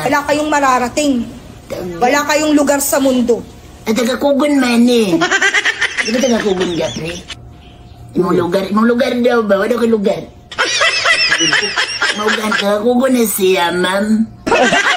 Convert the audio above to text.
Wala kayong mararating. Wala kayong lugar sa mundo. At taga-kugon man eh. Di ba taga-kugon ka, pre? Imong lugar daw ba? Wala ka lugar. Maugan taga-kugon na siya, ma'am.